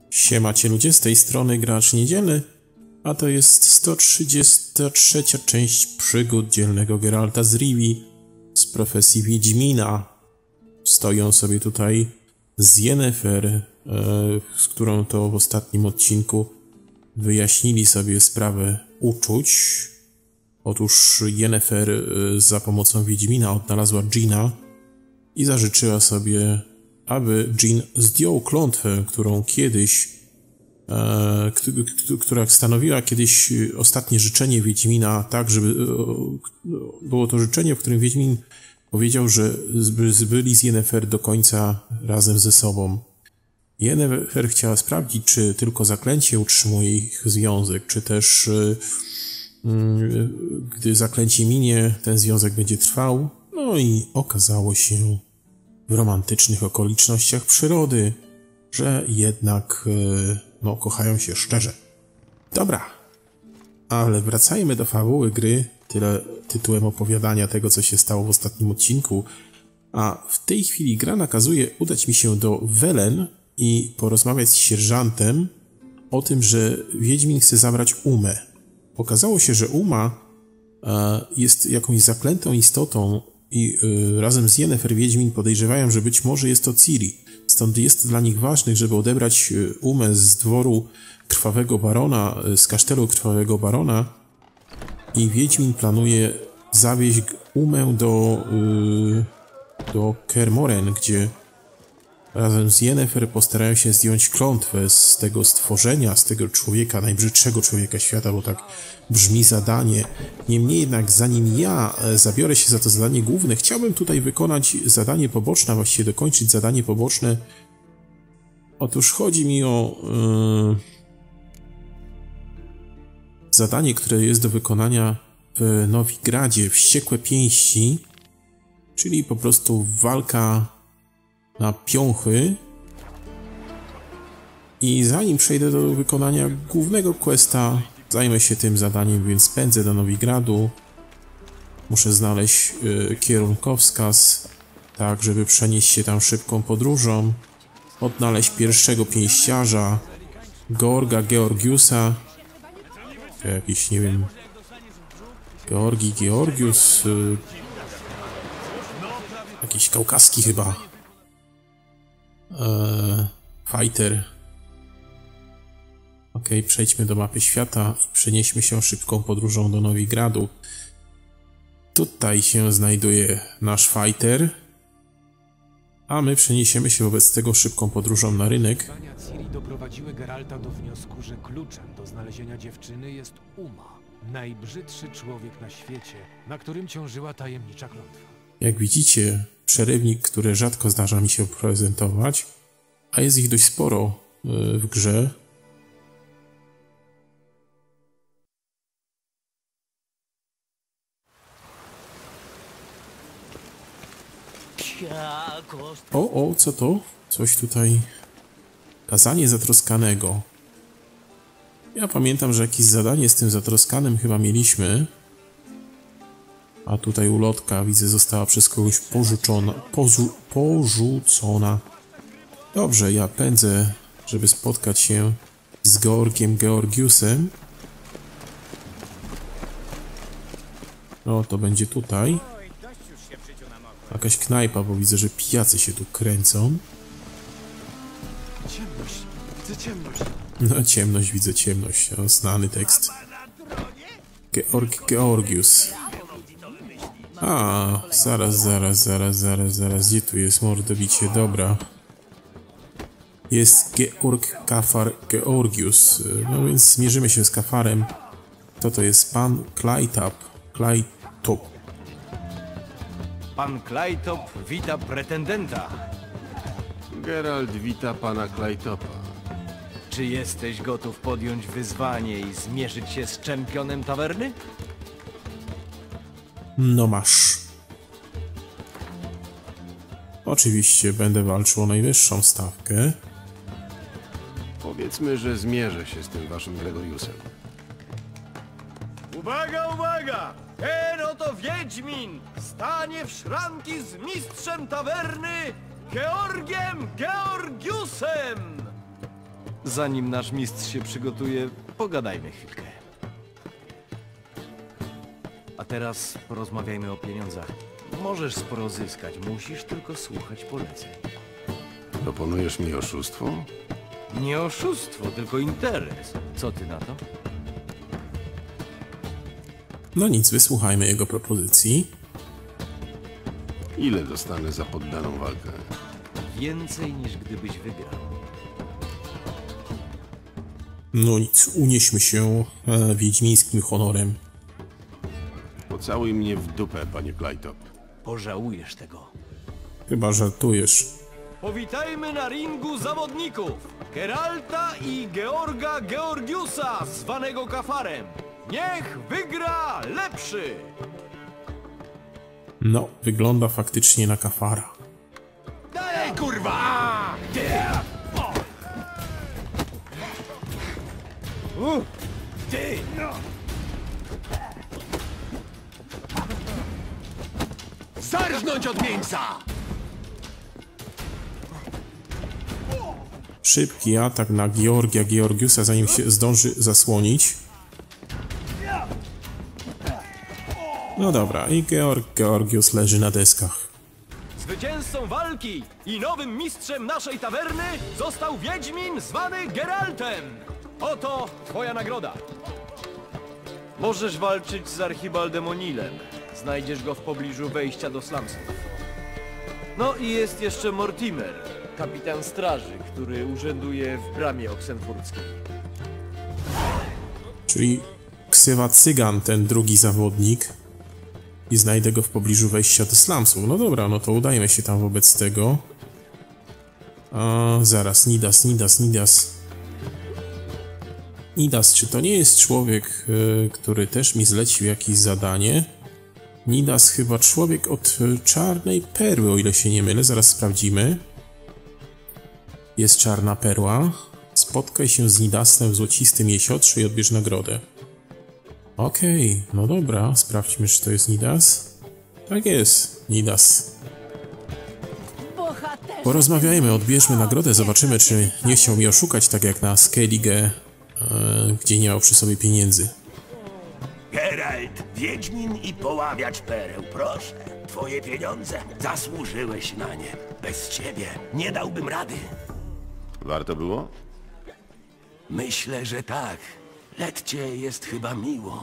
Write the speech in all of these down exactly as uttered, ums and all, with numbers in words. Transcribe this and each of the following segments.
Siemacie ludzie, z tej strony Gracz Niedzielny, a to jest sto trzydziesta trzecia część przygód dzielnego Geralta z Rivii z profesji Wiedźmina. Stoją sobie tutaj z Yennefer, e, z którą to w ostatnim odcinku wyjaśnili sobie sprawę uczuć. Otóż Yennefer e, za pomocą Wiedźmina odnalazła Dżina i zażyczyła sobie, aby Dżin zdjął klątwę, którą kiedyś, e, która stanowiła kiedyś ostatnie życzenie Wiedźmina, tak, żeby e, było to życzenie, w którym Wiedźmin powiedział, że byli z Yennefer do końca razem ze sobą. Yennefer chciała sprawdzić, czy tylko zaklęcie utrzymuje ich związek, czy też e, e, gdy zaklęcie minie, ten związek będzie trwał. No i okazało się w romantycznych okolicznościach przyrody, że jednak e, no, kochają się szczerze. Dobra, ale wracajmy do fabuły gry, tyle tytułem opowiadania tego, co się stało w ostatnim odcinku, a w tej chwili gra nakazuje udać mi się do Welen i porozmawiać z sierżantem o tym, że Wiedźmin chce zabrać Umę. Okazało się, że Uma e, jest jakąś zaklętą istotą i y, razem z Yennefer Wiedźmin podejrzewają, że być może jest to Ciri. Stąd jest dla nich ważne, żeby odebrać y, Umę z dworu Krwawego Barona, y, z kasztelu Krwawego Barona, i Wiedźmin planuje zawieźć Umę do, y, do Kermoren, gdzie razem z Yennefer postarają się zdjąć klątwę z tego stworzenia, z tego człowieka, najbrzydszego człowieka świata, bo tak brzmi zadanie. Niemniej jednak, zanim ja zabiorę się za to zadanie główne, chciałbym tutaj wykonać zadanie poboczne, a właściwie dokończyć zadanie poboczne. Otóż chodzi mi o yy, zadanie, które jest do wykonania w Nowigradzie, Wściekłe Pięści, czyli po prostu walka na piąchy. I zanim przejdę do wykonania głównego questa, zajmę się tym zadaniem, więc pędzę do Nowigradu. Muszę znaleźć y, kierunkowskaz, tak żeby przenieść się tam szybką podróżą, odnaleźć pierwszego pięściarza, Georga Georgiusa. To jakiś, nie wiem, Georgi Georgius, y, jakiś kaukaski chyba. Eee, fighter. Ok, przejdźmy do mapy świata i przenieśmy się szybką podróżą do Nowigradu. Tutaj się znajduje nasz fighter, a my przeniesiemy się wobec tego szybką podróżą na rynek. Badania Ciri doprowadziły Geralta do wniosku, że kluczem do znalezienia dziewczyny jest Uma, najbrzydszy człowiek na świecie, na którym ciążyła tajemnicza klątwa. Jak widzicie, przerywnik, który rzadko zdarza mi się prezentować, a jest ich dość sporo w grze. O, o, co to? Coś tutaj... Kazanie zatroskanego. Ja pamiętam, że jakieś zadanie z tym zatroskanym chyba mieliśmy. A tutaj ulotka, widzę, została przez kogoś porzucona, pozu, porzucona. Dobrze, ja pędzę, żeby spotkać się z Georgiem Georgiusem. No, to będzie tutaj. Jakaś knajpa, bo widzę, że pijacy się tu kręcą. Ciemność, widzę ciemność. No, ciemność, widzę ciemność. O, znany tekst. Georg Georgius. A, zaraz, zaraz, zaraz, zaraz, zaraz. Gdzie tu jest mordobicie? Dobra. Jest Georg Kafar Georgius. No więc zmierzymy się z Kafarem. To to jest pan Claytop. Claytop. Pan Claytop wita pretendenta. Geralt wita pana Claytopa. Czy jesteś gotów podjąć wyzwanie i zmierzyć się z czempionem tawerny? No masz. Oczywiście będę walczył o najwyższą stawkę. Powiedzmy, że zmierzę się z tym waszym Gregoriusem. Uwaga, uwaga! Ten oto Wiedźmin stanie w szranki z mistrzem tawerny Georgiem Georgiusem! Zanim nasz mistrz się przygotuje, pogadajmy chwilkę. A teraz porozmawiajmy o pieniądzach. Możesz sporo zyskać, musisz tylko słuchać poleceń. Proponujesz mi oszustwo? Nie oszustwo, tylko interes. Co ty na to? No nic, wysłuchajmy jego propozycji. Ile dostanę za poddaną walkę? Więcej niż gdybyś wygrał. No nic, unieśmy się e, wiedźmińskim honorem. Pocałuj mnie w dupę, panie Claytop. Pożałujesz tego. Chyba żartujesz. Powitajmy na ringu zawodników! Geralta i Georga Georgiusa, zwanego Kafarem. Niech wygra lepszy! No, wygląda faktycznie na kafara. Dalej, kurwa! Ty! Zarżnąć od mięsa! Szybki atak na Georgia Georgiusa, zanim się zdąży zasłonić. No dobra, i Georg Georgius leży na deskach. Zwycięzcą walki i nowym mistrzem naszej tawerny został Wiedźmin zwany Geraltem. Oto twoja nagroda. Możesz walczyć z Archibaldem O'Neillem. Znajdziesz go w pobliżu wejścia do slumsów. No i jest jeszcze Mortimer, kapitan straży, który urzęduje w bramie oksenfurckiej. Czyli ksywa cygan, ten drugi zawodnik. I znajdę go w pobliżu wejścia do slumsów. No dobra, no to udajmy się tam wobec tego. A zaraz, Nidas, Nidas, Nidas. Nidas, czy to nie jest człowiek, y, który też mi zlecił jakieś zadanie? Nidas chyba człowiek od y, czarnej perły, o ile się nie mylę. Zaraz sprawdzimy. Jest czarna perła. Spotkaj się z Nidasem w złocistym jesiotrze i odbierz nagrodę. Okej, okay, no dobra, sprawdźmy, czy to jest Nidas. Tak jest, Nidas. Porozmawiajmy, odbierzmy nagrodę, zobaczymy, czy nie chciał mi oszukać, tak jak na Skellige, e, gdzie nie miał przy sobie pieniędzy. Geralt, Wiedźmin i poławiacz pereł, proszę. Twoje pieniądze, zasłużyłeś na nie. Bez ciebie nie dałbym rady. Warto było? Myślę, że tak. Letcie jest chyba miło.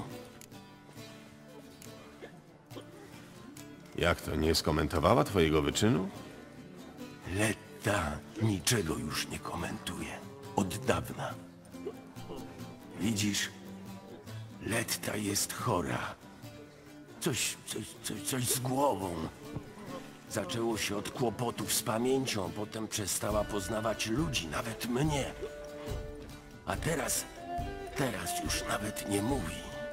Jak to, nie skomentowała twojego wyczynu? Letta niczego już nie komentuje. Od dawna. Widzisz, Letta jest chora. Coś, coś, coś, coś z głową. Zaczęło się od kłopotów z pamięcią, potem przestała poznawać ludzi, nawet mnie. A teraz, teraz już nawet nie mówi.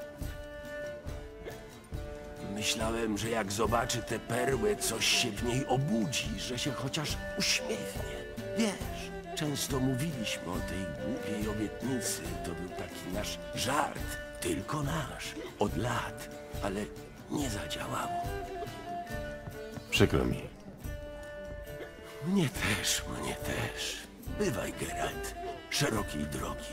Myślałem, że jak zobaczy tę perłę, coś się w niej obudzi, że się chociaż uśmiechnie. Wiesz, często mówiliśmy o tej głupiej obietnicy. To był taki nasz żart, tylko nasz, od lat, ale nie zadziałało. Przykro mi. Mnie też, mnie też. Bywaj, Geralt, szerokiej drogi.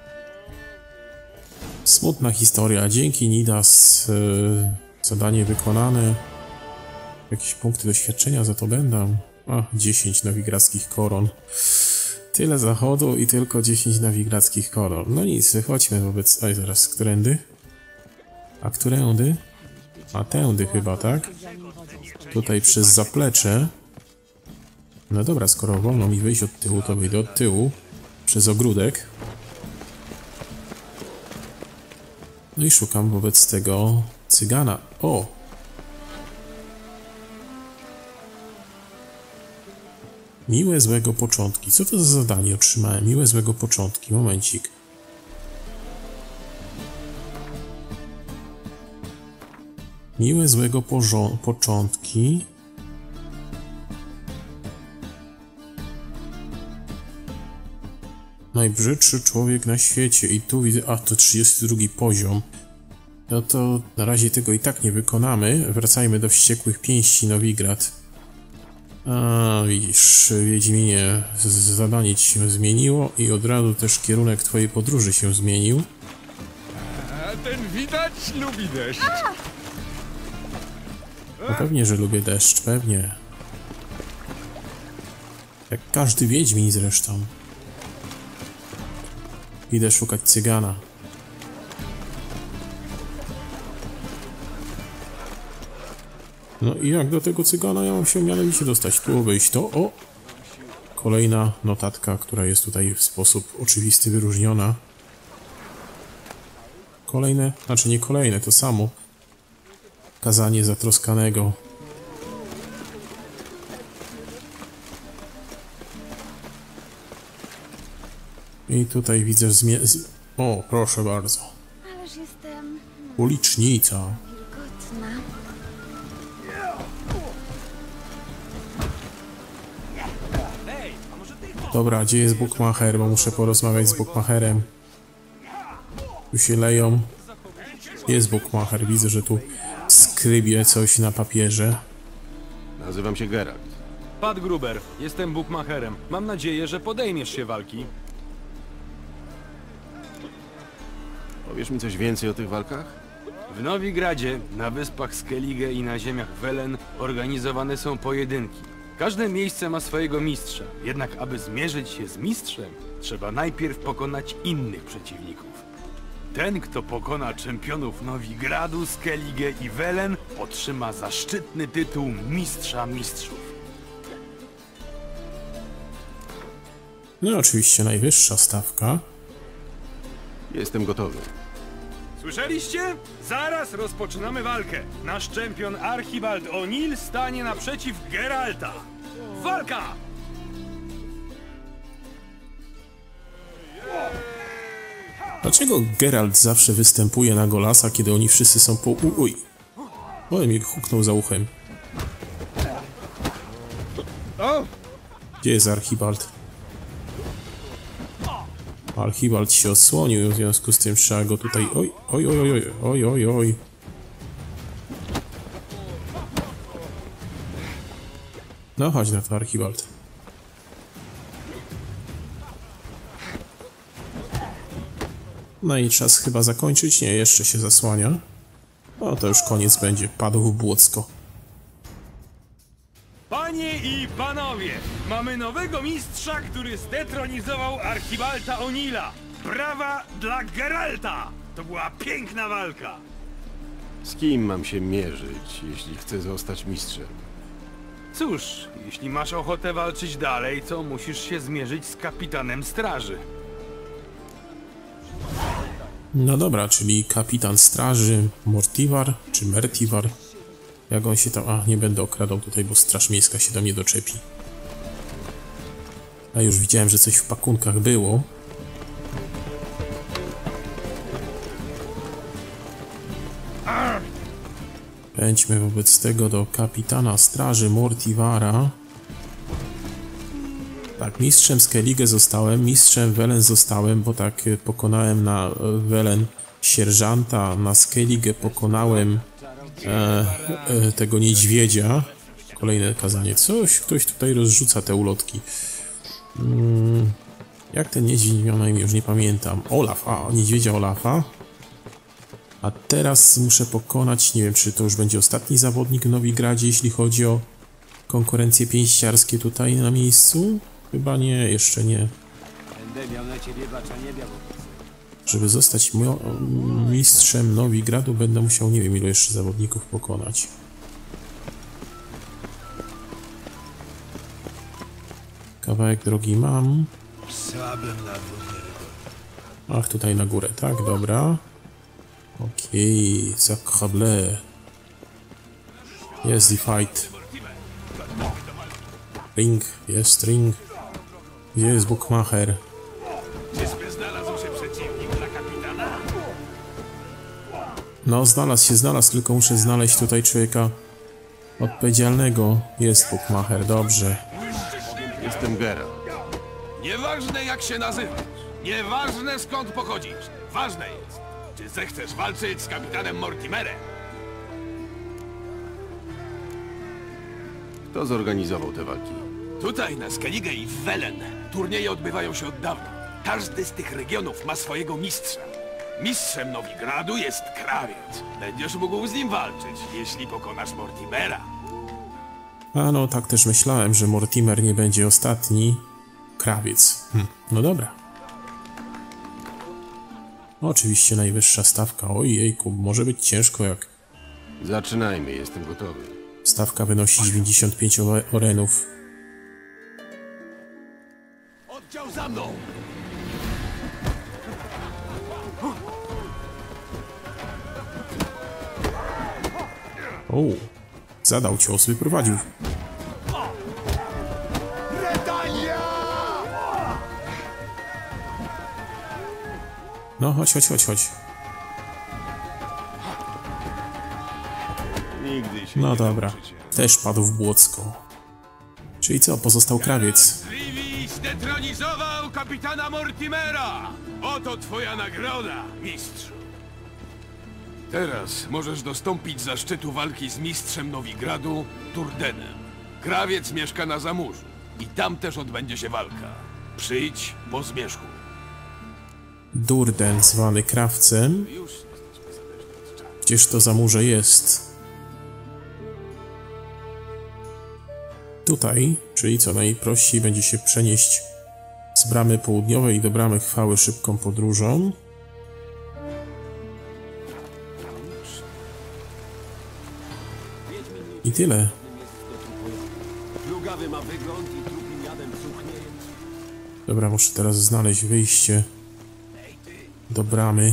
Smutna historia, dzięki Nidas, e, zadanie wykonane. Jakieś punkty doświadczenia za to będą. A, dziesięć nowigradzkich koron. Tyle zachodu i tylko dziesięć nowigradzkich koron. No nic, wychodźmy wobec... Oj, zaraz, którędy? A którędy? A tędy chyba, tak? Tutaj przez zaplecze. No dobra, skoro wolno mi wyjść od tyłu, to wyjdę od tyłu. Przez ogródek. No i szukam wobec tego cygana. O! Miłe złego początki. Co to za zadanie otrzymałem? Miłe złego początki. Momencik. Miłe złego początki. Najbrzydszy człowiek na świecie. I tu widzę... A, to trzydziesty drugi poziom. No to na razie tego i tak nie wykonamy. Wracajmy do wściekłych pięści Nowigrad. A, widzisz, Wiedźminie, zadanie ci się zmieniło i od razu też kierunek twojej podróży się zmienił. A ten widać lubi deszcz. No pewnie, że lubię deszcz, pewnie. Jak każdy Wiedźmin zresztą. Idę szukać cygana. No i jak do tego cygana ja mam się mianowicie dostać? Tu obejść to. O! Kolejna notatka, która jest tutaj w sposób oczywisty wyróżniona. Kolejne, znaczy nie kolejne, to samo. Kazanie zatroskanego. I tutaj widzę zmie... Z... O, proszę bardzo. Ależ jestem Ulicznica. wilgotna. Dobra, gdzie jest Bukmacher? Bo muszę porozmawiać z Bukmacherem. Tu się leją. Jest Bukmacher. Widzę, że tu skrybie coś na papierze. Nazywam się Geralt. Pat Gruber, jestem bukmacherem. Mam nadzieję, że podejmiesz się walki. Powiesz mi coś więcej o tych walkach? W Nowigradzie, na wyspach Skellige i na ziemiach Welen organizowane są pojedynki. Każde miejsce ma swojego mistrza, jednak aby zmierzyć się z mistrzem, trzeba najpierw pokonać innych przeciwników. Ten, kto pokona czempionów Nowigradu, Skellige i Welen, otrzyma zaszczytny tytuł Mistrza Mistrzów. No i oczywiście najwyższa stawka. Jestem gotowy. Słyszeliście? Zaraz rozpoczynamy walkę. Nasz czempion Archibald O'Neill stanie naprzeciw Geralta. Walka! Dlaczego Geralt zawsze występuje na Golasa, kiedy oni wszyscy są po... Uj! O, mi huknął za uchem. Gdzie jest Archibald? Archibald się odsłonił, w związku z tym trzeba go tutaj... Oj, oj, oj, oj, oj, oj, oj. No chodź na to, Archibald. No i czas chyba zakończyć. Nie, jeszcze się zasłania. No to już koniec będzie. Padł w błocko. Panie i panowie, mamy nowego mistrza, który zdetronizował Archibalda O'Neilla. Brawa dla Geralta! To była piękna walka. Z kim mam się mierzyć, jeśli chcę zostać mistrzem? Cóż, jeśli masz ochotę walczyć dalej, to musisz się zmierzyć z kapitanem straży. No dobra, czyli kapitan straży Mortivar, czy Mertivar. Jak on się tam... A, nie będę okradał tutaj, bo straż miejska się do mnie doczepi. A już widziałem, że coś w pakunkach było. Pędźmy wobec tego do kapitana straży Mortivara. Tak, mistrzem Skellige zostałem, mistrzem Welen zostałem, bo tak pokonałem na Welen sierżanta, na Skellige pokonałem e, e, tego niedźwiedzia. Kolejne kazanie. Coś, ktoś tutaj rozrzuca te ulotki. Hmm, jak ten niedźwiedź miał na imię? Już nie pamiętam. Olaf, a niedźwiedzia Olafa. A teraz muszę pokonać, nie wiem, czy to już będzie ostatni zawodnik w Nowigradzie, jeśli chodzi o konkurencje pięściarskie tutaj na miejscu. Chyba nie, jeszcze nie. Będę miał na ciebie baczanie białego. Żeby zostać mistrzem Nowigradu, będę musiał, nie wiem, ilu jeszcze zawodników pokonać. Kawałek drogi mam. Ach, tutaj na górę, tak, dobra. Okej, okay, Zakrable. Jest the fight. Ring, jest ring. Gdzie jest Bukmacher? Czyżby znalazł się przeciwnik dla kapitana? No, znalazł się, znalazł, tylko muszę znaleźć tutaj człowieka odpowiedzialnego. Jest Bukmacher, dobrze. Jestem Geralt. Nieważne jak się nazywasz, nieważne skąd pochodzisz, ważne jest, czy zechcesz walczyć z kapitanem Mortimerem. Kto zorganizował te walki? Tutaj, na Skellige i w Welen, turnieje odbywają się od dawna. Każdy z tych regionów ma swojego mistrza. Mistrzem Nowigradu jest krawiec. Będziesz mógł z nim walczyć, jeśli pokonasz Mortimera. A no, tak też myślałem, że Mortimer nie będzie ostatni. Krawiec. Hm, no dobra. Oczywiście najwyższa stawka. Ojejku, może być ciężko jak... Zaczynajmy, jestem gotowy. Stawka wynosi dziewięćdziesiąt pięć orenów. Oddział za mną! O, zadał cios, wyprowadził. No, chodź, chodź, chodź, chodź. Nigdy się No nie dobra, nauczycie. też padł w błocko. Czyli co, pozostał krawiec. Rivi zdetronizował kapitana Mortimera! Oto twoja nagroda, mistrzu! Teraz możesz dostąpić zaszczytu walki z mistrzem Nowigradu, Durdenem. Krawiec mieszka na Zamurzu i tam też odbędzie się walka. Przyjdź po zmierzchu. Durden, zwany krawcem. Gdzież to Zamurze jest? Tutaj, czyli co najprościej będzie się przenieść z bramy południowej do bramy chwały szybką podróżą. I tyle. Dobra, muszę teraz znaleźć wyjście do bramy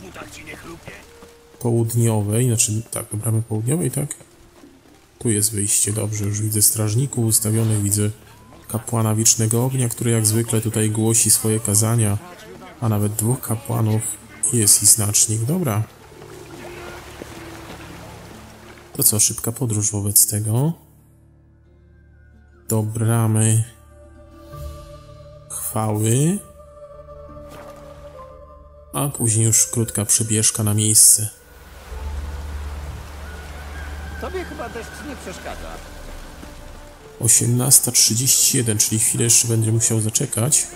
południowej, znaczy tak, do bramy południowej, tak? Tu jest wyjście, dobrze, już widzę strażników ustawionych, widzę kapłana Wiecznego Ognia, który jak zwykle tutaj głosi swoje kazania, a nawet dwóch kapłanów, jest i znacznik, dobra. To co, szybka podróż wobec tego. Do bramy chwały. A później już krótka przebieżka na miejsce. Tobie chyba deszcz nie przeszkadza. osiemnasta trzydzieści jeden, czyli chwilę jeszcze będę musiał zaczekać.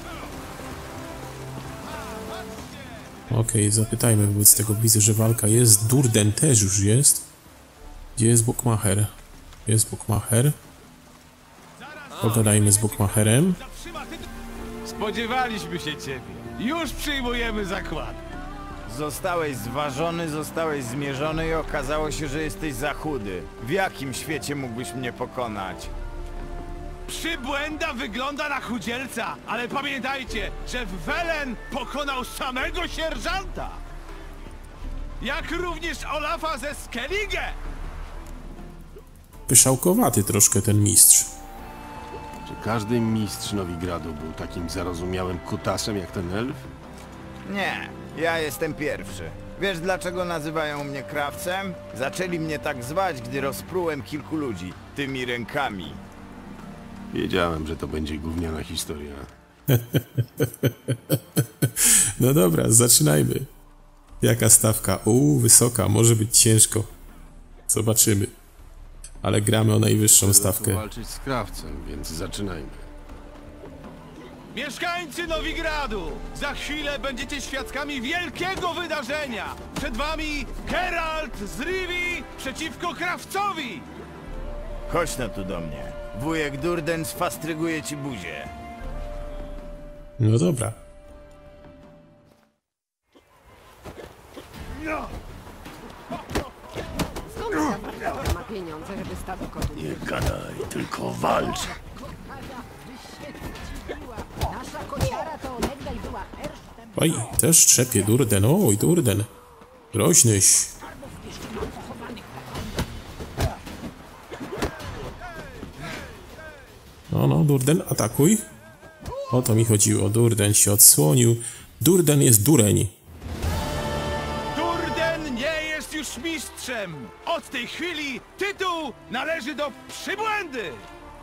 Okej, okay, zapytajmy wobec tego. Widzę, że walka jest. Durden też już jest. Gdzie jest Bukmacher? Jest Bukmacher. Pogadajmy z Bukmacherem. Spodziewaliśmy się ciebie. Już przyjmujemy zakład. Zostałeś zważony, zostałeś zmierzony i okazało się, że jesteś za chudy. W jakim świecie mógłbyś mnie pokonać? Przybłęda wygląda na chudzielca, ale pamiętajcie, że Welen pokonał samego sierżanta. Jak również Olafa ze Skellige. Pyszałkowaty troszkę ten mistrz. Czy każdy mistrz Nowigradu był takim zarozumiałym kutasem jak ten elf? Nie, ja jestem pierwszy. Wiesz dlaczego nazywają mnie krawcem? Zaczęli mnie tak zwać, gdy rozprułem kilku ludzi tymi rękami. Wiedziałem, że to będzie gówniana historia. No dobra, zaczynajmy. Jaka stawka? Uuu, wysoka, może być ciężko. Zobaczymy. Ale gramy o najwyższą Chcę stawkę. walczyć z krawcem, więc zaczynajmy. Mieszkańcy Nowigradu, za chwilę będziecie świadkami wielkiego wydarzenia. Przed wami Geralt z Rivi przeciwko krawcowi. Chodź no tu do mnie. Wujek Durden sfastryguje ci buzię. No dobra. Skąd ta wariatka ma pieniądze, żeby stado kotów? Nie gadaj, tylko walcz. Nasza kociara to onegdaj była hersztem. Oj, też trzepie Durden. Oj, Durden. Groźnyś. No, no, Durden, atakuj. O to mi chodziło. Durden się odsłonił. Durden jest dureń. Durden nie jest już mistrzem. Od tej chwili tytuł należy do przybłędy.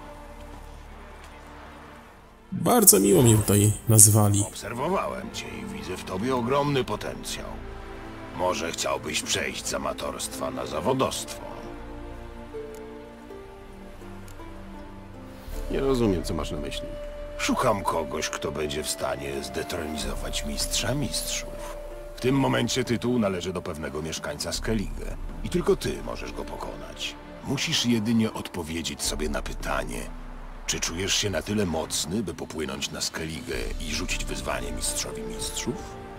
Bardzo miło mnie tutaj nazwali. Obserwowałem cię i widzę w tobie ogromny potencjał. Może chciałbyś przejść z amatorstwa na zawodostwo. Nie rozumiem, co masz na myśli. Szukam kogoś, kto będzie w stanie zdetronizować mistrza mistrzów. W tym momencie tytuł należy do pewnego mieszkańca Skellige i tylko ty możesz go pokonać. Musisz jedynie odpowiedzieć sobie na pytanie, czy czujesz się na tyle mocny, by popłynąć na Skellige i rzucić wyzwanie mistrzowi mistrzów?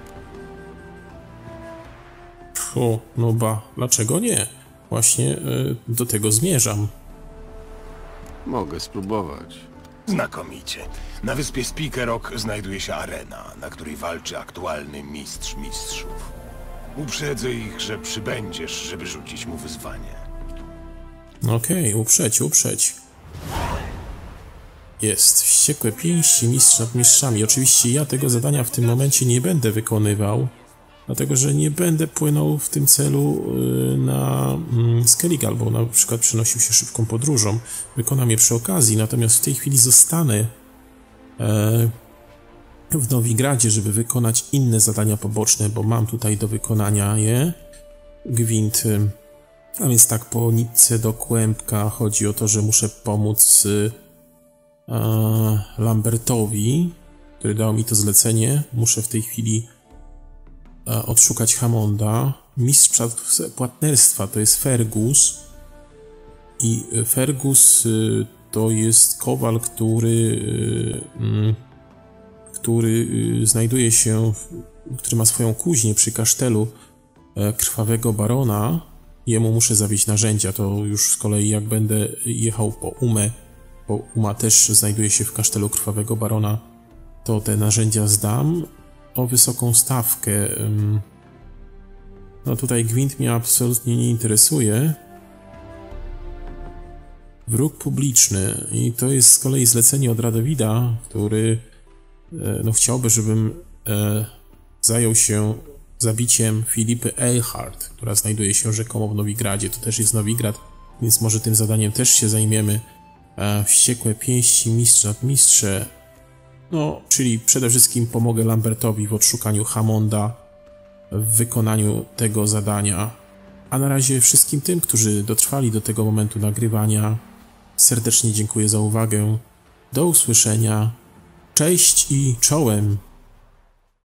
O, no ba, dlaczego nie? Właśnie y, do tego zmierzam. Mogę spróbować. Znakomicie. Na wyspie Spikerok znajduje się arena, na której walczy aktualny mistrz mistrzów. Uprzedzę ich, że przybędziesz, żeby rzucić mu wyzwanie. Okej, okay, uprzeć, uprzeć. Jest. Wściekłe pięści, mistrz nad mistrzami. Oczywiście ja tego zadania w tym momencie nie będę wykonywał, dlatego że nie będę płynął w tym celu na Skellige, albo na przykład przenosił się szybką podróżą. Wykonam je przy okazji, natomiast w tej chwili zostanę w Nowigradzie, żeby wykonać inne zadania poboczne, bo mam tutaj do wykonania je. Gwint. A więc tak, po nitce do kłębka chodzi o to, że muszę pomóc Lambertowi, który dał mi to zlecenie. Muszę w tej chwili odszukać Hammonda. Mistrz płatnerstwa to jest Fergus. I Fergus to jest kowal, który, który znajduje się, który ma swoją kuźnię przy kasztelu Krwawego Barona. Jemu muszę zawieźć narzędzia. To już z kolei jak będę jechał po Umę, bo Uma też znajduje się w kasztelu Krwawego Barona, to te narzędzia zdam. O wysoką stawkę. No tutaj Gwint mnie absolutnie nie interesuje. Wróg publiczny. I to jest z kolei zlecenie od Radowida, który no chciałby, żebym e, zajął się zabiciem Filipy Eilhart, która znajduje się rzekomo w Nowigradzie. To też jest Nowigrad, więc może tym zadaniem też się zajmiemy. E, wściekłe pięści, mistrz nad mistrze. No, czyli przede wszystkim pomogę Lambertowi w odszukaniu Hammonda, w wykonaniu tego zadania. A na razie wszystkim tym, którzy dotrwali do tego momentu nagrywania, serdecznie dziękuję za uwagę. Do usłyszenia. Cześć i czołem!